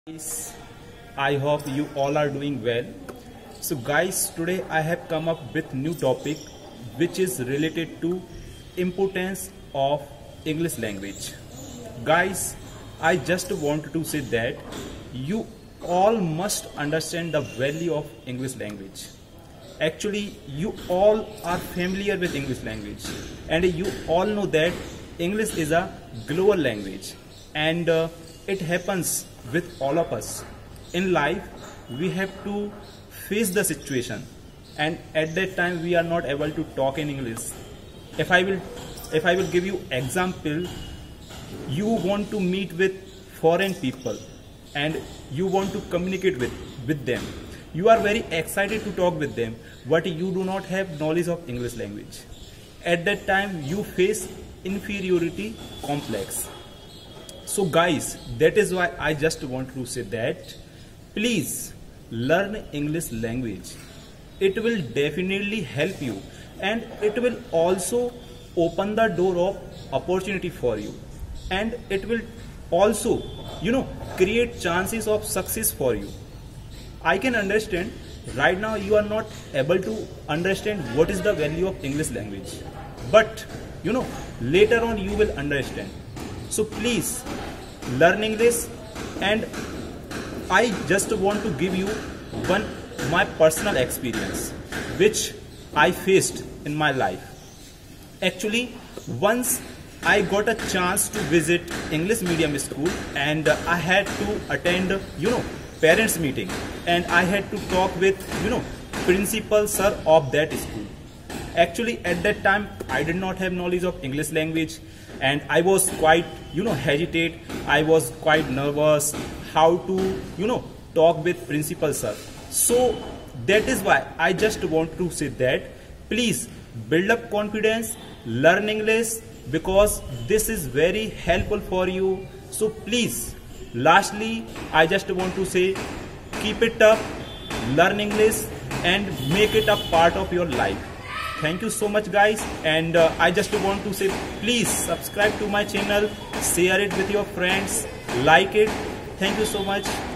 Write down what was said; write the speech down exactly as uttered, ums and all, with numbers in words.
Guys, I hope you all are doing well. So guys, today I have come up with new topic which is related to importance of English language. Guys, I just want to say that you all must understand the value of English language. Actually, you all are familiar with English language and you all know that English is a global language and uh, it happens with all of us. In life, we have to face the situation and at that time we are not able to talk in English. If I will, if I will give you example, you want to meet with foreign people and you want to communicate with, with them. You are very excited to talk with them, but you do not have knowledge of English language. At that time, you face inferiority complex. So guys, that is why I just want to say that please learn English language. It will definitely help you and it will also open the door of opportunity for you, and it will also, you know, create chances of success for you. I can understand right now you are not able to understand what is the value of English language, but you know, later on you will understand. So please learn English, and I just want to give you one my personal experience which I faced in my life. Actually, once I got a chance to visit English medium school and I had to attend, you know, parents meeting, and I had to talk with, you know, principal sir of that school. Actually, at that time I did not have knowledge of English language and I was quite, you know, hesitate. I was quite nervous how to, you know, talk with principal sir. So that is why I just want to say that please build up confidence, learn English, because this is very helpful for you. So please, lastly, I just want to say keep it up, learn English and make it a part of your life. Thank you so much guys, and uh, I just want to say please subscribe to my channel, share it with your friends, like it. Thank you so much.